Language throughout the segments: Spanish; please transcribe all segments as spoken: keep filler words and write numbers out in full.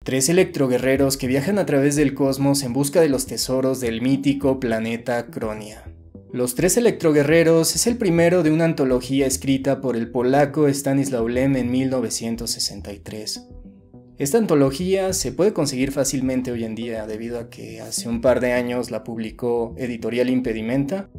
Tres electroguerreros que viajan a través del cosmos en busca de los tesoros del mítico planeta Cronia. Los tres electroguerreros es el primero de una antología escrita por el polaco Stanisław Lem en mil novecientos sesenta y tres. Esta antología se puede conseguir fácilmente hoy en día debido a que hace un par de años la publicó Editorial Impedimenta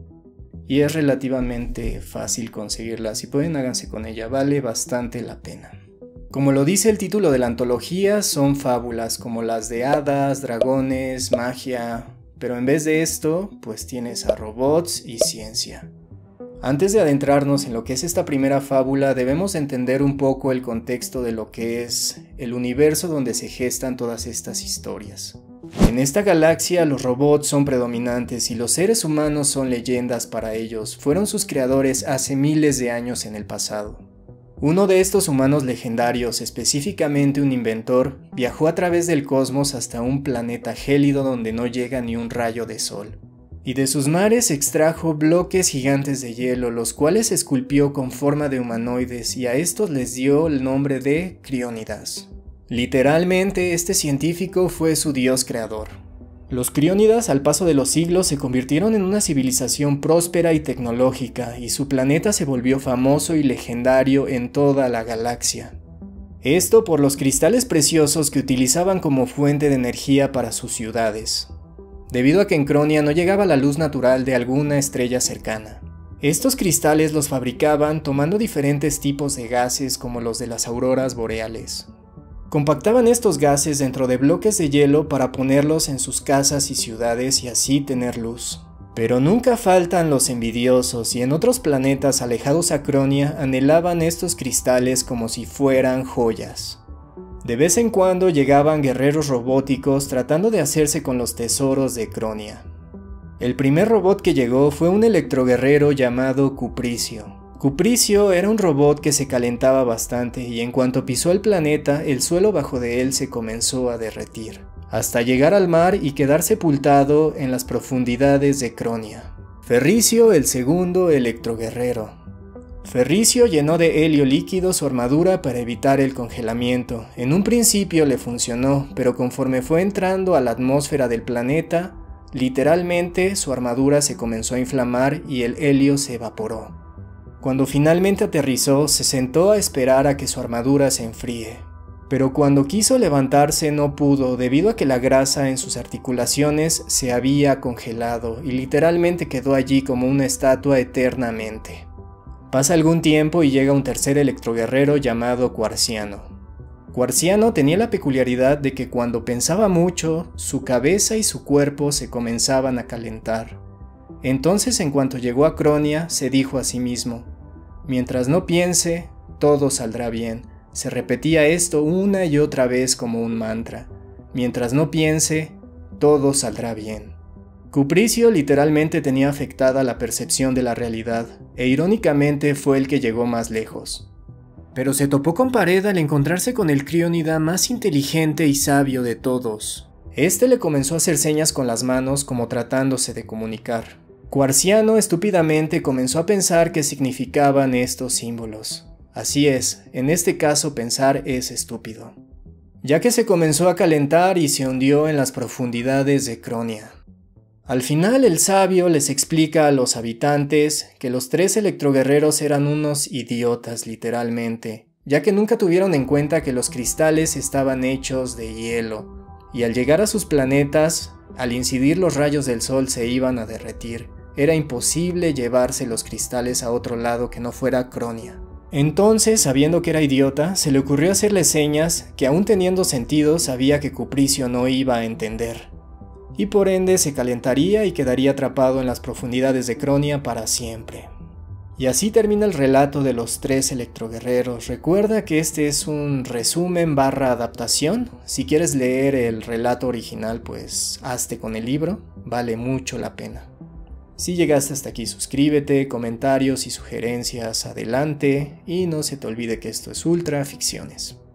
y es relativamente fácil conseguirla. Si pueden, háganse con ella, vale bastante la pena. Como lo dice el título de la antología, son fábulas como las de hadas, dragones, magia, pero en vez de esto, pues tienes a robots y ciencia. Antes de adentrarnos en lo que es esta primera fábula, debemos entender un poco el contexto de lo que es el universo donde se gestan todas estas historias. En esta galaxia los robots son predominantes y los seres humanos son leyendas para ellos, fueron sus creadores hace miles de años en el pasado. Uno de estos humanos legendarios, específicamente un inventor, viajó a través del cosmos hasta un planeta gélido donde no llega ni un rayo de sol. Y de sus mares extrajo bloques gigantes de hielo, los cuales esculpió con forma de humanoides y a estos les dio el nombre de Criónidas. Literalmente, este científico fue su dios creador. Los Criónidas al paso de los siglos se convirtieron en una civilización próspera y tecnológica, y su planeta se volvió famoso y legendario en toda la galaxia. Esto por los cristales preciosos que utilizaban como fuente de energía para sus ciudades, debido a que en Cronia no llegaba la luz natural de alguna estrella cercana. Estos cristales los fabricaban tomando diferentes tipos de gases como los de las auroras boreales. Compactaban estos gases dentro de bloques de hielo para ponerlos en sus casas y ciudades y así tener luz. Pero nunca faltan los envidiosos y en otros planetas alejados a Cronia anhelaban estos cristales como si fueran joyas. De vez en cuando llegaban guerreros robóticos tratando de hacerse con los tesoros de Cronia. El primer robot que llegó fue un electroguerrero llamado Cupricio. Cupricio era un robot que se calentaba bastante y en cuanto pisó el planeta, el suelo bajo de él se comenzó a derretir, hasta llegar al mar y quedar sepultado en las profundidades de Cronia. Ferricio, el segundo electroguerrero. Ferricio llenó de helio líquido su armadura para evitar el congelamiento. En un principio le funcionó, pero conforme fue entrando a la atmósfera del planeta, literalmente su armadura se comenzó a inflamar y el helio se evaporó. Cuando finalmente aterrizó, se sentó a esperar a que su armadura se enfríe. Pero cuando quiso levantarse no pudo debido a que la grasa en sus articulaciones se había congelado y literalmente quedó allí como una estatua eternamente. Pasa algún tiempo y llega un tercer electroguerrero llamado Cuarciano. Cuarciano tenía la peculiaridad de que cuando pensaba mucho, su cabeza y su cuerpo se comenzaban a calentar. Entonces, en cuanto llegó a Cronia, se dijo a sí mismo: mientras no piense, todo saldrá bien. Se repetía esto una y otra vez como un mantra. Mientras no piense, todo saldrá bien. Cupricio literalmente tenía afectada la percepción de la realidad, e irónicamente fue el que llegó más lejos. Pero se topó con pared al encontrarse con el Criónida más inteligente y sabio de todos. Este le comenzó a hacer señas con las manos como tratándose de comunicar. Cuarciano estúpidamente comenzó a pensar qué significaban estos símbolos. Así es, en este caso pensar es estúpido, ya que se comenzó a calentar y se hundió en las profundidades de Cronia. Al final el sabio les explica a los habitantes que los tres electroguerreros eran unos idiotas literalmente, ya que nunca tuvieron en cuenta que los cristales estaban hechos de hielo, y al llegar a sus planetas, al incidir los rayos del sol se iban a derretir. Era imposible llevarse los cristales a otro lado que no fuera Cronia. Entonces, sabiendo que era idiota, se le ocurrió hacerle señas que aún teniendo sentido sabía que Cupricio no iba a entender. Y por ende se calentaría y quedaría atrapado en las profundidades de Cronia para siempre. Y así termina el relato de los tres electroguerreros. Recuerda que este es un resumen barra adaptación. Si quieres leer el relato original, pues hazte con el libro, vale mucho la pena. Si llegaste hasta aquí, suscríbete, comentarios y sugerencias, adelante, y no se te olvide que esto es Ultra Ficciones.